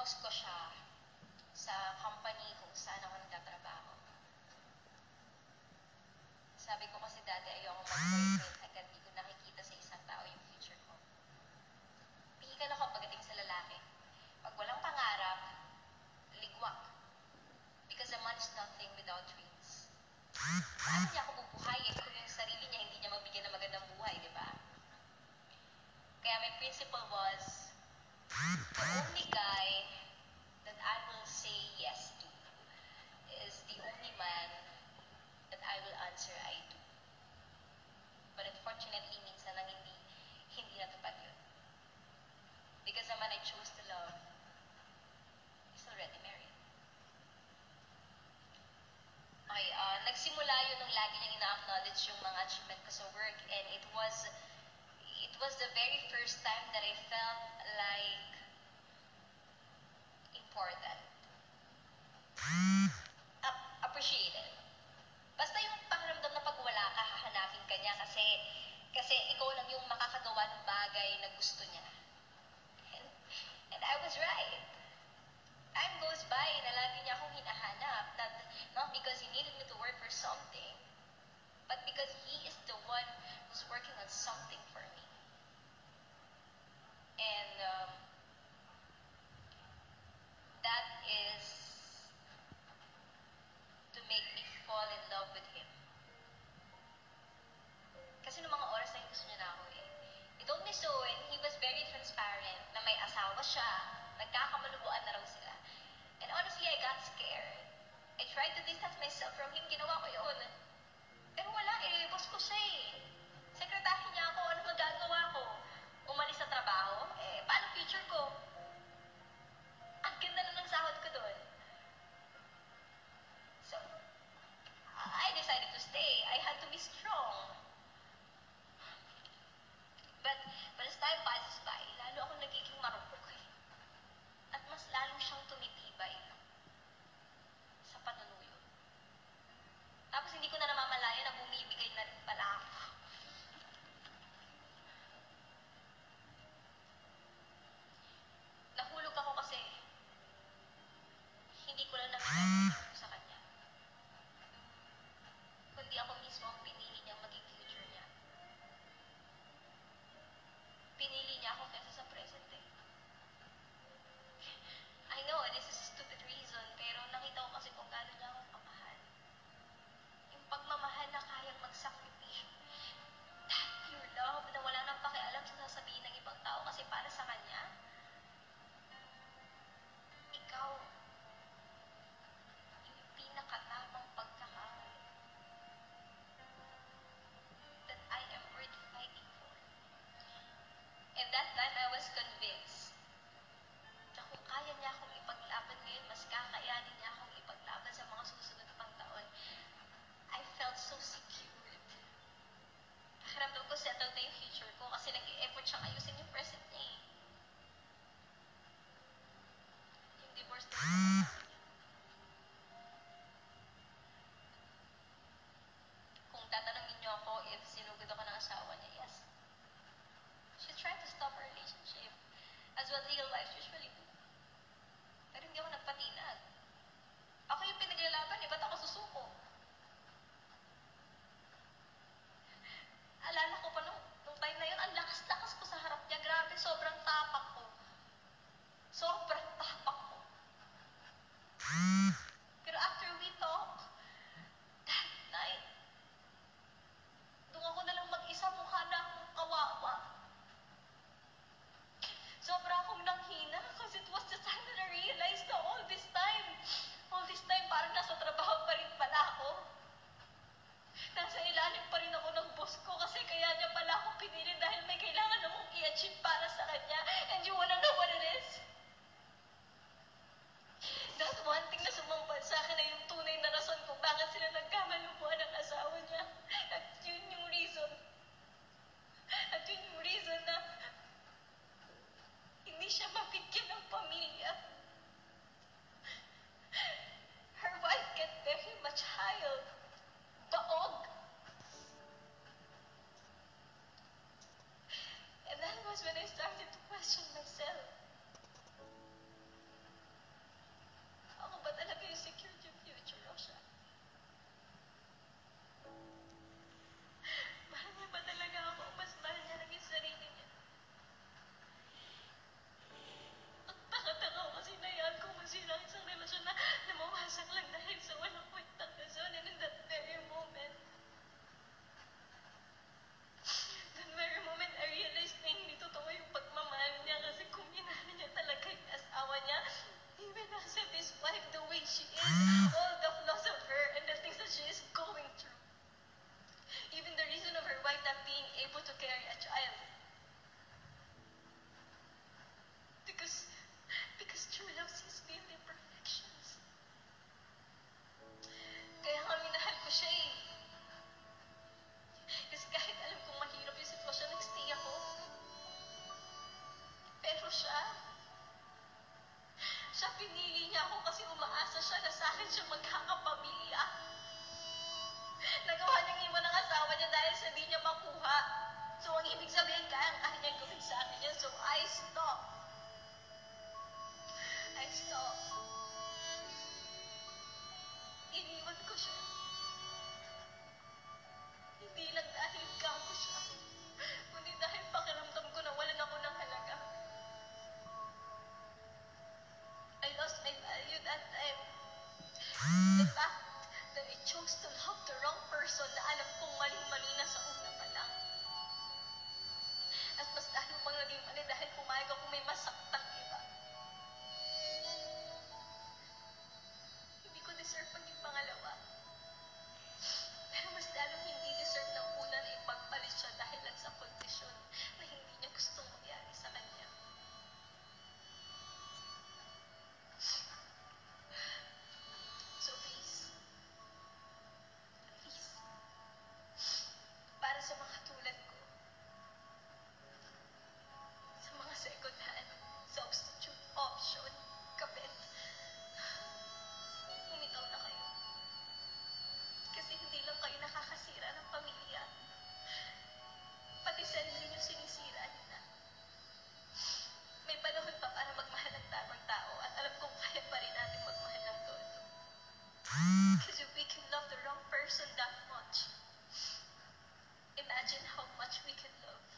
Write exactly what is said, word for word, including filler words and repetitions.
boss ko siya sa company kung saan ako nagtatrabaho. Sabi ko kasi dati ayoko mag-boyfriend agad di ko nakikita sa isang tao yung future ko. Pihikan ako pagdating sa lalaki. Pag walang pangarap, ligwak. Because a man is nothing without dreams. Paano niya ako bubuhayin kung yung sarili niya hindi niya mabigyan ng magandang buhay, di ba? Kaya my principle was, the only guy that I will say yes to is the only man that I will answer I do. But unfortunately, minsan lang hindi, hindi natupad yun. Because the man I chose to love is already married. Okay, uh, nagsimula yun nung lagi niyang ina-acknowledge yung mga achievement ko sa work, and it was, it was the very first time that I felt like important. Uh, appreciated. Basta yung pakiramdam na pag wala ka, hahanapin ka niya kasi, kasi ikaw lang yung makakagawa ng bagay na gusto niya. And, and I was right. Time goes by na lagi niya akong hinahanap, not, not because he needed me to work for something, but because he is the one who's working on something for me. And um, that is to make me fall in love with him. Kasi noong mga oras na yung gusto niya na ako eh. He told me so, and he was very transparent na may asawa siya, nagkakamalubuan na raw sila. And honestly, I got scared. I tried to distance myself from him, ginawa ko yun. Pero wala eh, boss ko siya eh. Sekretary niya ako, ano magagawa ko? Umalis sa trabaho? Eh, paano future ko? Ang ganda na ng sahod ko doon. So, I decided to stay. I had to be strong. But, but as time passes by, lalo akong nagiging marupok eh. At mas lalong siyang tumitibay sa panunuyo. Tapos hindi ko na namamalaya na bumibigay na rin pala ako. Nahulog ako kasi hindi ko lang nakita sa kanya. Kundi ako mismo ang pinili niyang maging future niya. Pinili niya ako kaysa sa present eh. I know, this is a stupid reason, pero nakita ko kasi kung gaano niya ako pamahal. Yung pagmamahal na kayang magsakripisyo. That pure love na wala nang pakialam sa sasabihin ng ibang tao kasi para sa kanya, ikaw, yung pinakatamang pagkakahal that I am worth fighting for. And that time, I was convinced na kung kaya niya akong ipaglaban ngayon, mas kakayanin niya akong ipaglaban sa mga susunod pang taon. I felt so secured. Pakiramdam ko settled na yung future ko kasi nag-e-effort siyang ayusin yung present niya eh. Yung divorce na yun. Kung tatanungin niyo ako if sinugod ako ng asawa niya, yes. She tried to stop our relationship as what legal wives usually do. Pero hindi ako nagpatinag. Ako yung pinaglalaban eh, ba't ako susuko? Alala ko pa nung, nung time na yun, ang lakas-lakas ko sa harap niya. Grabe, sobrang tapak ko. Sobrang tapak ko. Pero after we talk, that night, doon ako nalang mag-isa, mukha na akong kawawa. Sobra akong nanghina because it was the time that I realized na all this time, all this time parang nasa trabaho pa rin pala ako. much we can love.